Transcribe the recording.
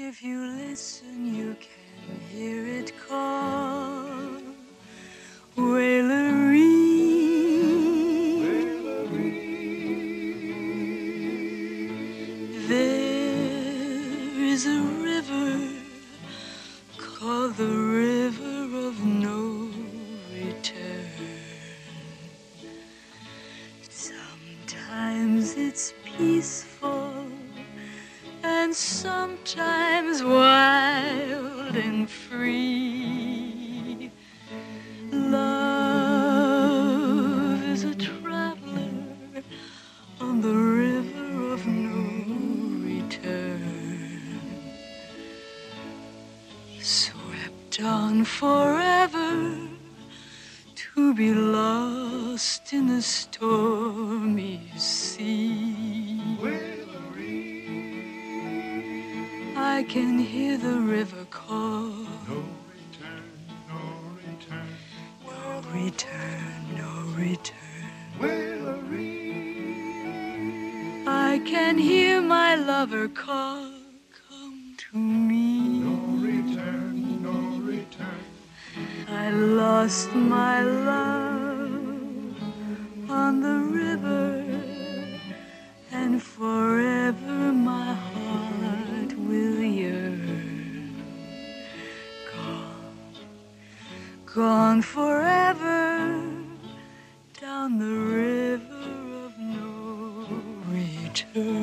If you listen, you can hear it call. There is a river called the river of no return. Sometimes it's peaceful and sometimes wild and free. Love is a traveler on the river of no return, swept on forever to be lost in the stormy sea. I can hear the river call. No return, no return, no return, no return. I can hear my lover call. Come to me. No return, no return. I lost my love on the river, and forever my heart will yearn. Gone forever down the river of no return.